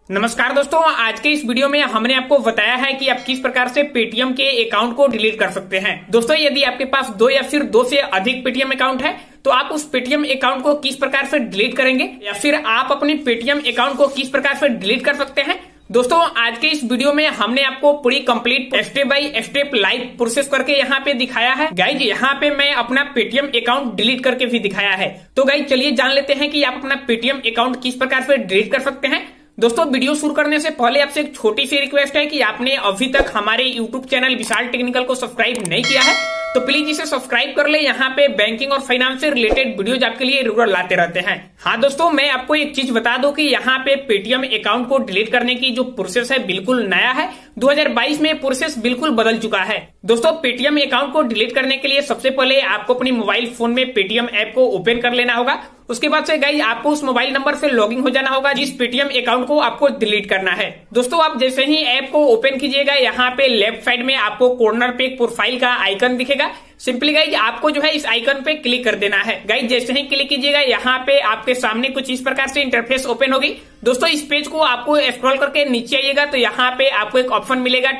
नमस्कार दोस्तों, आज के इस वीडियो में हमने आपको बताया है कि आप किस प्रकार से पेटीएम के अकाउंट को डिलीट कर सकते हैं। दोस्तों, यदि आपके पास 2 या फिर 2 से अधिक पेटीएम अकाउंट है तो आप उस पेटीएम अकाउंट को किस प्रकार से डिलीट करेंगे या फिर आप अपने पेटीएम अकाउंट को किस प्रकार से डिलीट कर सकते हैं। दोस्तों, आज के इस वीडियो में हमने आपको पूरी complete step by step live process करके यहाँ पे दिखाया है। गाइज, यहाँ पे मैं अपना पेटीएम अकाउंट डिलीट करके भी दिखाया है। तो गाइज, चलिए जान लेते हैं कि आप अपना पेटीएम अकाउंट किस प्रकार से डिलीट कर सकते हैं। दोस्तों, वीडियो शुरू करने से पहले आपसे एक छोटी सी रिक्वेस्ट है कि आपने अभी तक हमारे यूट्यूब चैनल विशाल टेक्निकल को सब्सक्राइब नहीं किया है तो प्लीज इसे सब्सक्राइब कर ले। यहाँ पे बैंकिंग और फाइनेंस से रिलेटेड वीडियोज आपके लिए रेगुलर लाते रहते हैं। हाँ दोस्तों, मैं आपको एक चीज बता दूं कि यहाँ पे पेटीएम अकाउंट को डिलीट करने की जो प्रोसेस है बिल्कुल नया है। 2022 में प्रोसेस बिल्कुल बदल चुका है। दोस्तों, पेटीएम अकाउंट को डिलीट करने के लिए सबसे पहले आपको अपनी मोबाइल फोन में पेटीएम ऐप को ओपन कर लेना होगा। उसके बाद से गाइस आपको उस मोबाइल नंबर से लॉगिन हो जाना होगा जिस पेटीएम अकाउंट को आपको डिलीट करना है। दोस्तों, आप जैसे ही ऐप को ओपन कीजिएगा, यहाँ पे लेफ्ट साइड में आपको कॉर्नर पे एक प्रोफाइल का आइकन दिखेगा। सिंपली गाइज आपको जो है इस आइकन पे क्लिक कर देना है। गाइज, जैसे ही क्लिक कीजिएगा, यहाँ पे आपके सामने कुछ इस प्रकार से इंटरफेस ओपन होगी। दोस्तों, इस पेज को आपको स्क्रॉल करके नीचे आइएगा तो यहाँ पे आपको एक ऑप्शन मिलेगा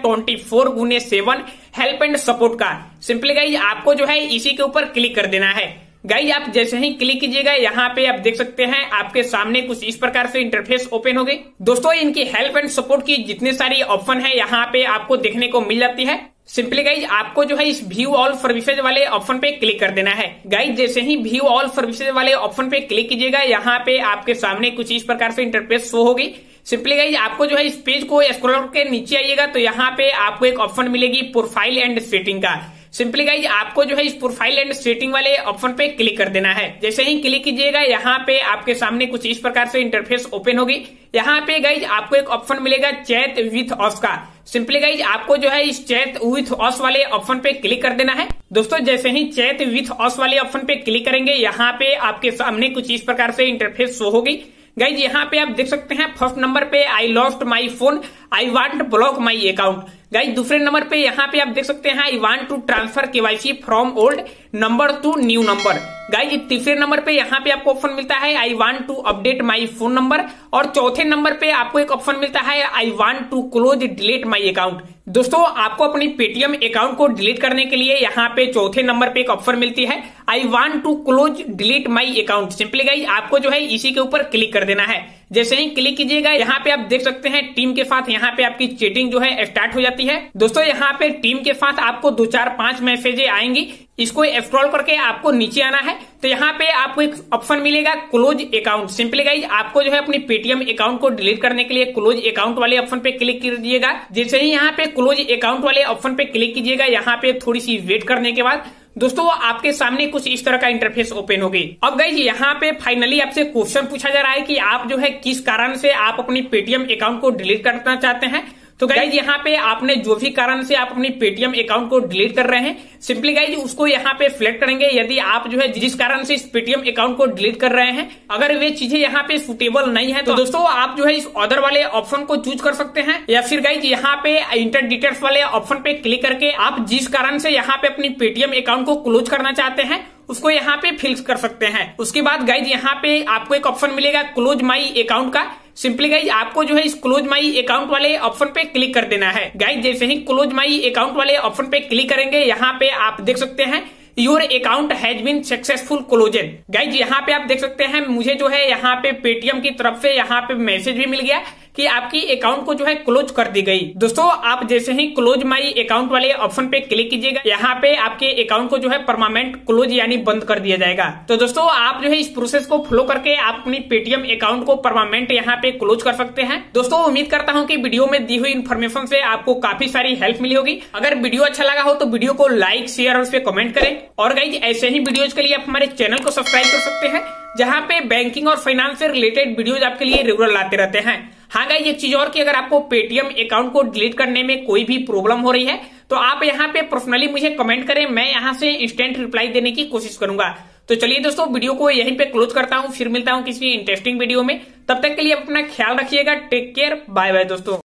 24/7 हेल्प एंड सपोर्ट का। सिंपली गाइज आपको जो है इसी के ऊपर क्लिक कर देना है। गाइज, आप जैसे ही क्लिक कीजिएगा, यहाँ पे आप देख सकते हैं आपके सामने कुछ इस प्रकार से इंटरफेस ओपन हो गई। दोस्तों, इनकी हेल्प एंड सपोर्ट की जितने सारी ऑप्शन है यहाँ पे आपको देखने को मिल जाती है। सिंपली गाइज आपको जो है इस व्यू ऑल सर्विसेज वाले ऑप्शन पे क्लिक कर देना है। गाइज, जैसे ही व्यू ऑल सर्विसेज वाले ऑप्शन पे क्लिक कीजिएगा, यहाँ पे आपके सामने कुछ इस प्रकार से इंटरफेस शो होगी। सिंपली गाइज आपको जो है इस पेज को स्क्रॉल करके नीचे आइएगा तो यहाँ पे आपको एक ऑप्शन मिलेगी प्रोफाइल एंड सेटिंग का। सिंपली गाइज आपको जो है इस प्रोफाइल एंड सेटिंग वाले ऑप्शन पे क्लिक कर देना है। जैसे ही क्लिक कीजिएगा, यहाँ पे आपके सामने कुछ इस प्रकार से इंटरफेस ओपन होगी। यहाँ पे गाइज आपको एक ऑप्शन मिलेगा चैट विथ अस का। सिंपली गाइज आपको जो है इस चैट विथ अस वाले ऑप्शन पे क्लिक कर देना है। दोस्तों, जैसे ही चैट विथ अस वाले ऑप्शन पे क्लिक करेंगे, यहाँ पे आपके सामने कुछ इस प्रकार से इंटरफेस शो होगी। गाइज, यहाँ पे आप देख सकते हैं फर्स्ट नंबर पे I lost my phone, I want block my account. Guys, दूसरे नंबर पे यहाँ पे आप देख सकते हैं I want to transfer KYC from old number to new number. Guys, तीसरे नंबर पे यहाँ पे आपको ऑप्शन मिलता है I want to update my phone number और चौथे नंबर पे आपको एक ऑप्शन मिलता है I want to close delete my account. दोस्तों, आपको अपनी पेटीएम अकाउंट को डिलीट करने के लिए यहाँ पे चौथे नंबर पे एक ऑप्शन मिलती है I want to close delete my account. Simply guys आपको जो है इसी के ऊपर क्लिक कर देना है। जैसे ही क्लिक कीजिएगा, यहाँ पे आप देख सकते हैं टीम के साथ यहाँ पे आपकी चैटिंग जो है स्टार्ट हो जाती है। दोस्तों, यहाँ पे टीम के साथ आपको 2, 4, 5 मैसेजें आएंगी। इसको स्क्रॉल करके आपको नीचे आना है तो यहाँ पे आपको एक ऑप्शन मिलेगा क्लोज अकाउंट। सिंपली गाइज आपको जो है अपनी पेटीएम अकाउंट को डिलीट करने के लिए क्लोज अकाउंट वाले ऑप्शन पे क्लिक कीजिएगा। जैसे ही यहाँ पे क्लोज अकाउंट वाले ऑप्शन पे क्लिक कीजिएगा, यहाँ पे थोड़ी सी वेट करने के बाद दोस्तों आपके सामने कुछ इस तरह का इंटरफेस ओपन हो गई। अब गाइज यहाँ पे फाइनली आपसे क्वेश्चन पूछा जा रहा है कि आप जो है किस कारण से आप अपनी पेटीएम अकाउंट को डिलीट करना चाहते हैं। तो गाइज यहाँ पे आपने जो भी कारण से आप अपनी पेटीएम अकाउंट को डिलीट कर रहे हैं, सिंपली गाइज उसको यहाँ पे सिलेक्ट करेंगे। यदि आप जो है जिस कारण से इस पेटीएम अकाउंट को डिलीट कर रहे हैं, अगर वे चीजें यहाँ पे सुटेबल नहीं है तो दोस्तों आप जो है इस अदर वाले ऑप्शन को चूज कर सकते हैं या फिर गाइज यहाँ पे इंटर डिटेल्स वाले ऑप्शन पे क्लिक करके आप जिस कारण से यहाँ पे अपनी पेटीएम अकाउंट को क्लोज करना चाहते हैं उसको यहाँ पे फिक्स कर सकते हैं। उसके बाद गाइज यहाँ पे आपको एक ऑप्शन मिलेगा क्लोज माई अकाउंट का। सिंपली गाइज आपको जो है इस क्लोज माई अकाउंट वाले ऑप्शन पे क्लिक कर देना है। गाइज, जैसे ही क्लोज माई अकाउंट वाले ऑप्शन पे क्लिक करेंगे, यहाँ पे आप देख सकते हैं your account has been successful closed. Guys, यहाँ पे आप देख सकते हैं मुझे जो है यहाँ पे पेटीएम की तरफ से यहाँ पे मैसेज भी मिल गया कि आपकी अकाउंट को जो है क्लोज कर दी गई। दोस्तों, आप जैसे ही क्लोज माई अकाउंट वाले ऑप्शन पे क्लिक कीजिएगा, यहाँ पे आपके अकाउंट को जो है परमानेंट क्लोज यानी बंद कर दिया जाएगा। तो दोस्तों, आप जो है इस प्रोसेस को फॉलो करके आप अपनी पेटीएम अकाउंट को परमानेंट यहाँ पे क्लोज कर सकते हैं। दोस्तों, उम्मीद करता हूँ कि वीडियो में दी हुई इन्फॉर्मेशन से आपको काफी सारी हेल्प मिली होगी। अगर वीडियो अच्छा लगा हो तो वीडियो को लाइक, शेयर और उस पर कमेंट करें। और गाइज ऐसे ही वीडियोज के लिए आप हमारे चैनल को सब्सक्राइब कर सकते हैं, जहाँ पे बैंकिंग और फाइनेंस से रिलेटेड वीडियोज आपके लिए रेगुलर लाते रहते हैं। हाँ गाइज, एक चीज और कि अगर आपको पेटीएम अकाउंट को डिलीट करने में कोई भी प्रॉब्लम हो रही है तो आप यहाँ पे पर्सनली मुझे कमेंट करें, मैं यहाँ से इंस्टेंट रिप्लाई देने की कोशिश करूंगा। तो चलिए दोस्तों, वीडियो को यहीं पे क्लोज करता हूँ, फिर मिलता हूँ किसी इंटरेस्टिंग वीडियो में। तब तक के लिए अपना ख्याल रखिएगा। टेक केयर, बाय बाय दोस्तों।